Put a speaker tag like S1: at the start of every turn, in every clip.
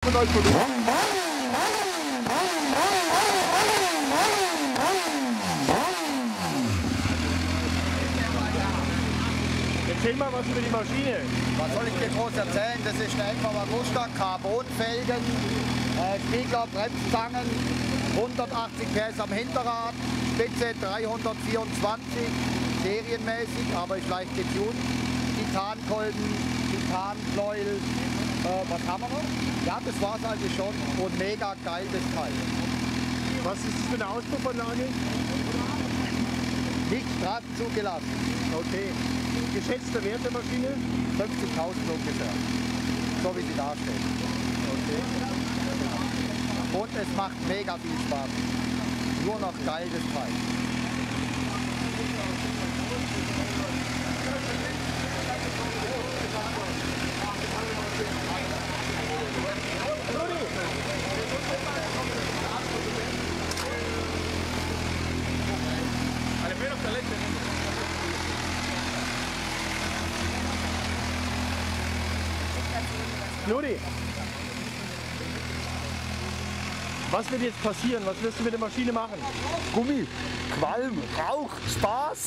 S1: Erzähl mal was über die Maschine.
S2: Was soll ich dir groß erzählen? Das ist eine Elfer Wagusta, Carbonfelgen, Spiegler, Bremsstangen, 180 PS am Hinterrad, Spitze 324, serienmäßig, aber ist leicht getuned. Titankolben, Titanpleuel, was haben wir noch? Ja, das war es eigentlich schon und mega geil das Teil.
S1: Was ist das für eine Auspuffanlage?
S2: Nicht Straßen zugelassen.
S1: Okay. Geschätzter Wert der Maschine?
S2: 50.000 ungefähr, so wie sie da steht.
S1: Okay.
S2: Und es macht mega viel Spaß. Nur noch geil das Teil.
S1: Ludi, was wird jetzt passieren? Was wirst du mit der Maschine machen?
S2: Gummi, Qualm, Rauch, Spaß.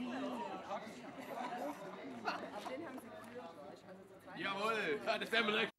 S3: Jawohl, ja, das werden wir